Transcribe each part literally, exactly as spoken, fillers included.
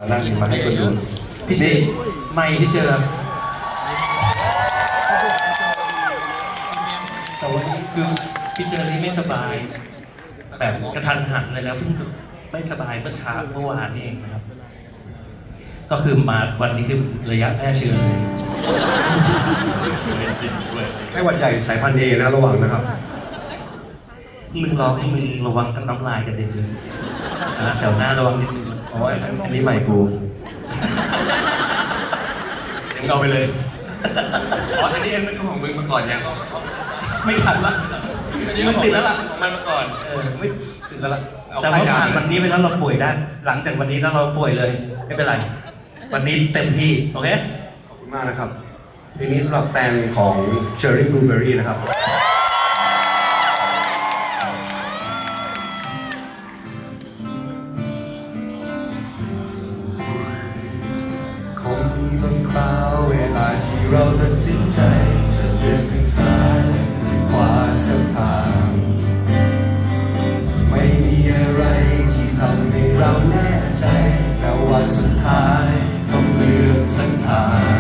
นั่งมาให้คนดูพี่เจไม่ที่เจอแต่วันนี้คือพี่เจอนี่ไม่สบายแบบกระทันหันเลยแล้วเพิ่งไม่สบายเมื่อเช้าเมื่อวานนี่เองนะครับก็คือมาวันนี้คือระยะแพร่เชื้อเลยไข้หวัดใหญ่สายพันธุ์เอนะระวังนะครับมึงร้องมึงระวังทั้งน้ำลายกันเด็ดเลยนะแถวหน้าระวังนิดนึงอ๋ออันนี้ใหม่กูยังเอาไปเลยอ๋ออันนี้เอ็นเป็นของมึงมาก่อนยังไม่ทันละมันติดแล้วล่ะมันมาก่อนเออไม่ติดแล้วล่ะแต่ว่าผ่านวันนี้ไปแล้วเราป่วยได้หลังจากวันนี้แล้วเราป่วยเลยไม่เป็นไรวันนี้เต็มที่โอเคขอบคุณมากนะครับเพลงนี้สำหรับแฟนของ Cherry Blueberry นะครับคงมีบางคราวเวลาที่เราตัดสินใจจะเลือกทางซ้ายหรือขวาสักทางไม่มีอะไรที่ทำให้เราแน่ใจแต่ว่าสุดท้ายต้องเลือกสักทาง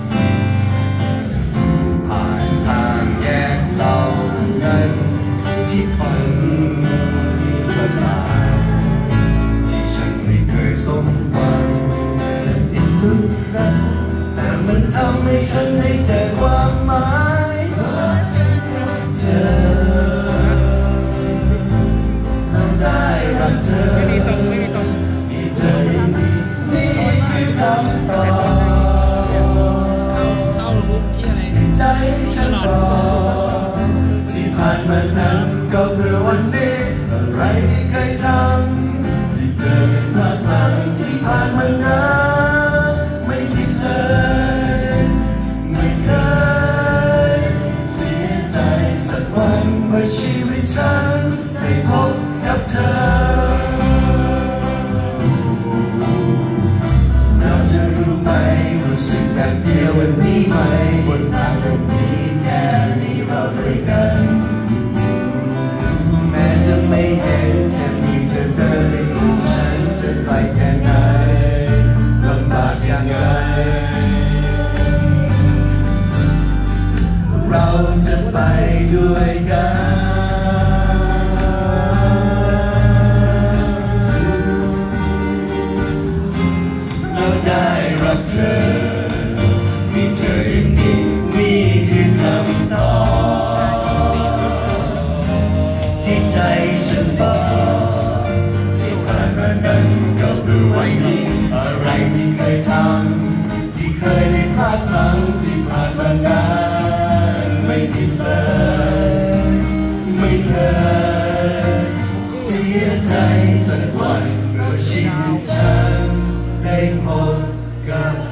ผ่านทางแยกเรานั้นที่ฝันสลายที่ฉันไม่เคยสมหวังและติดทุกครั้งแต่มันทำให้ฉันได้เจอความหมายว่าฉันรักเธอและได้รักเธอมีเธออย่างนี้นี่คือคำตอบใจฉันรอที่ผ่านมานั้นก็เพื่อวันนี้อะไรที่เคยทำที่เคยพลาดพลั้งที่ผ่านมานั้นไม่ผิดเลยไม่เคยเสียใจสักวันเมื่อชีวิตฉันได้พบกับเธอเราจะรู้ไหมรู้สึกแบบเดียววันนี้ไหมบนทางตรงนี้แค่มีเราด้วยกันแม้จะไม่เห็นแค่มีเธอเดินไปคู่ฉันจะไปแค่ไหนลำบากอย่างไรเราจะไปด้วยกันแล้วได้รักเธอมีเธออย่างนี้นี่คือคำตอบที่ใจฉันบอกที่ผ่านมานั้นก็เพื่อวันนี้อะไรที่เคยทำที่เคยได้พลาดพลั้งที่ผ่านมานั้นไม่ผิดเลยไม่เคยเสียใจสักวันเมื่อชีวิตฉันได้พบกับ